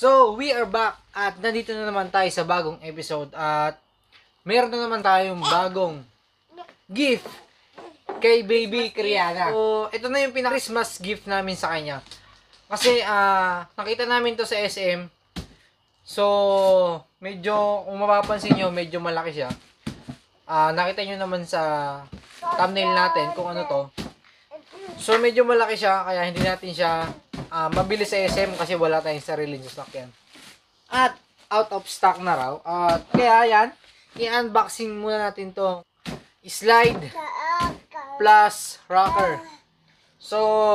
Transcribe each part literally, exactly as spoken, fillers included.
So, we are back at nandito na naman tayo sa bagong episode at meron na naman tayong bagong gift kay Baby Kriana. So, ito na yung pinaka-Christmas gift namin sa kanya. Kasi, ah, uh, nakita namin to sa S M. So, medyo, kung mapapansin nyo, medyo malaki siya. Ah, uh, nakita nyo naman sa thumbnail natin kung ano to. So, medyo malaki siya, kaya hindi natin siya uh, mabili sa S M kasi wala tayong sariling sasakyan. At, out of stock na raw. At, uh, kaya yan, i-unboxing muna natin to slide plus rocker. So,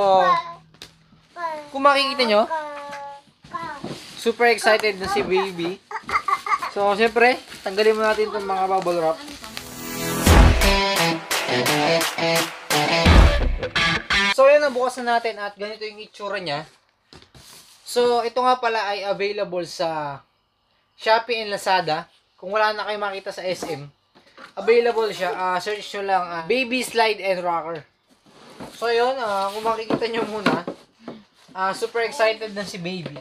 kung makikita nyo, super excited na si Baby. So, siyempre, tanggalin mo natin itong mga bubble wrap. So, yan, nabukas na natin at ganito yung itsura niya. So, ito nga pala ay available sa Shopee and Lazada. Kung wala na kayo makita sa S M, available siya. Uh, search nyo lang uh, Baby Slide and Rocker. So, yun, uh, kung makikita nyo muna, uh, super excited na si Baby.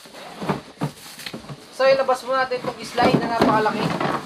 So, ilabas mo natin itong slide na napakalaki.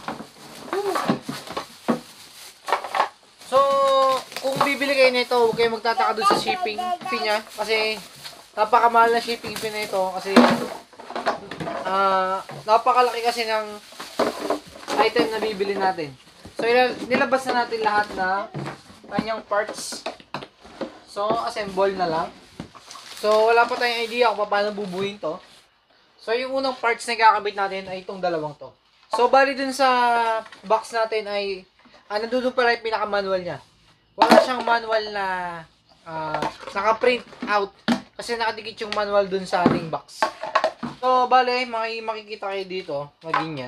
So, kung bibili kayo nito, huwag kayo magtataka doon sa shipping fee niya. Kasi, napakamahal na shipping fee na ito. Kasi, uh, napakalaki kasi ng item na bibili natin. So, nilabas na natin lahat na kanyang parts. So, assemble na lang. So, wala pa tayong idea kung paano bubuhin to. So, yung unang parts na kakabit natin ay itong dalawang to. So, bali dun sa box natin ay ah, nandun pala yung pinaka-manual niya. Wala siyang manual na uh, naka-print out kasi nakadikit yung manual dun sa ating box. So, bali, makikita kayo dito, maging yan.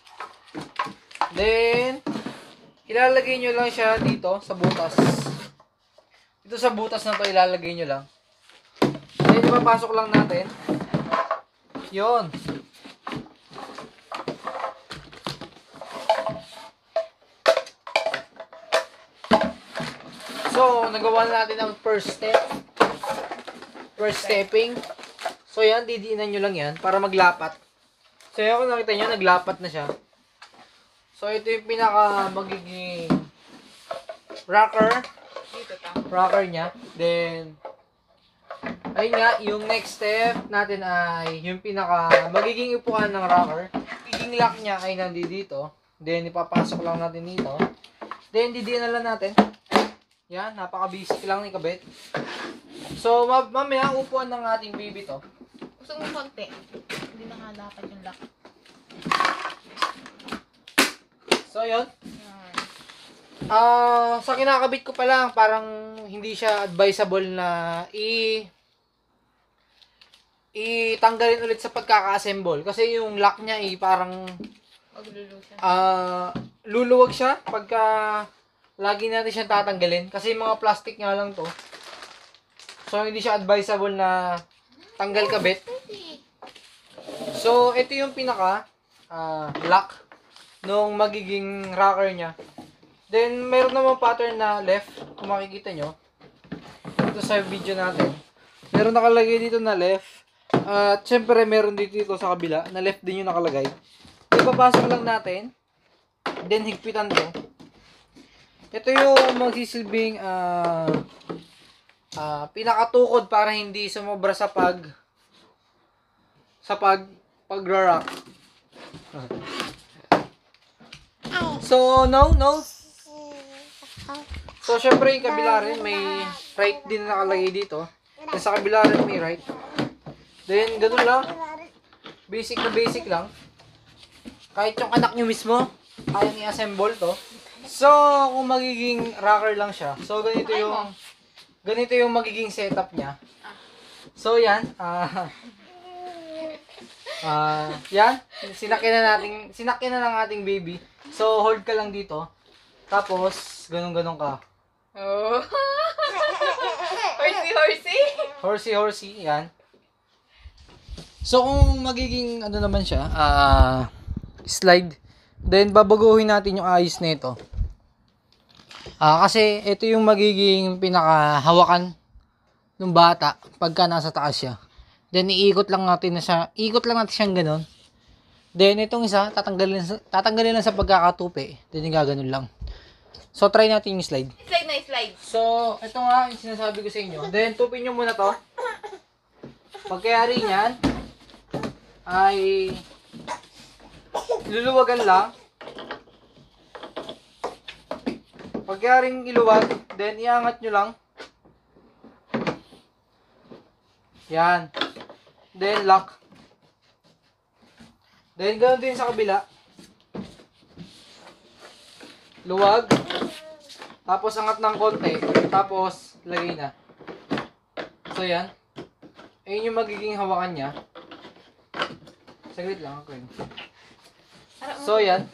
Then, ilalagay nyo lang siya dito sa butas. Dito sa butas na to, ilalagay nyo lang. Then, ipapasok lang natin. Yun. So, nagawa na natin ang first step. First stepping. So, yan, didiinan nyo lang yan para maglapat. So, yan, kung nakita nyo, naglapat na siya. So, ito yung pinaka magiging rocker. Rocker niya. Then, ayun nga, yung next step natin ay yung pinaka magiging upuan ng rocker. Magiging lock niya ay nandito. Then, ipapasok lang natin dito. Then, didiinan lang natin. Yan, napaka-basic lang ni kabit. So, mamaya upuan ng ating baby to. Gusto mo konti. Hindi na nga dapat yung lock. So, yun. Ah, uh, sa kinakabit ko pa lang, parang hindi siya advisable na i itanggalin ulit sa pagkaka-assemble kasi yung lock niya ay parang ah, uh, luluwag siya pagka lagi natin siyang tatanggalin kasi mga plastic nga lang to. So, hindi siya advisable na tanggal kabit. So, ito yung pinaka uh, lock nung magiging rocker niya. Then, meron naman pattern na left, kung makikita nyo. Ito sa video natin. Meron nakalagay dito na left. At, uh, syempre, meron dito, dito sa kabila, na left din yung nakalagay. Ipapasok lang natin. Then, higpitan to. Ito yung magsisilbing uh, uh, pinakatukod para hindi sumobra sa pag sa pag pag-rock. So, no, no. So, syempre yung kabila rin, may right din na nakalagay dito. Then, sa kabila rin may right. Then, ganun lang. Basic na basic lang. Kahit yung anak nyo mismo, kayang i-assemble to. So, kung magiging rocker lang siya. So, ganito yung ganito yung magiging setup niya. So, yan. Ah, uh, uh, yan. Sinakyan na natin, sinakyan na ng ating baby. So, hold ka lang dito. Tapos, ganun-ganun ka. Oh. Horsey, horsey. Horsey, horsey. Yan. So, kung magiging, ano naman siya, ah, uh, slide. Then, babaguhin natin yung ayos na ito. Ah, uh, kasi, ito yung magiging pinakahawakan ng bata pagka nasa taas siya. Then, iikot lang natin na siya. Iikot lang natin siyang ganon. Then, itong isa, tatanggalin, tatanggalin lang sa pagkakatupi. Then, gaganon lang. So, try natin yung slide. Slide na slide. So, ito nga yung sinasabi ko sa inyo. Then, tupin nyo muna to. Pagkayari niyan, ay luluwagan lang. Pagkayaring iluwag, then iangat nyo lang. Yan. Then, lock. Then, ganoon din sa kabila. Luwag. Tapos, angat ng konti. Tapos, lagay na. So, yan. Ayun yung magiging hawakan niya. Saglit lang ako yun. So, yan.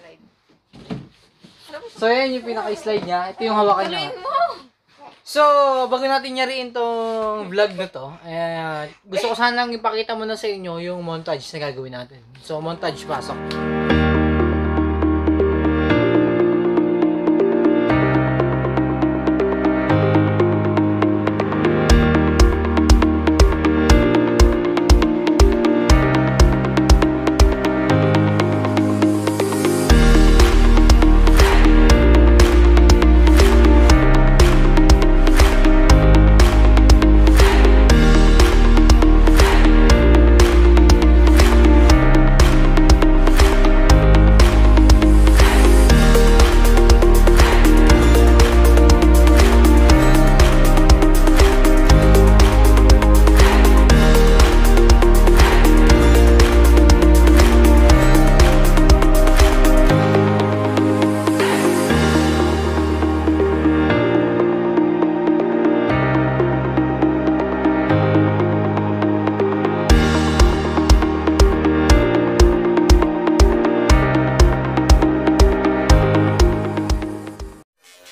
So, yan yung pinaka-slide niya. Ito yung hawakan niya. So, bago natin nyariin tong vlog na to, eh, gusto ko sana lang ipakita muna sa inyo yung montage na gagawin natin. So, montage, pasok.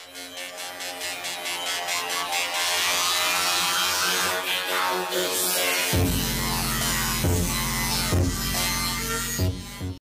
This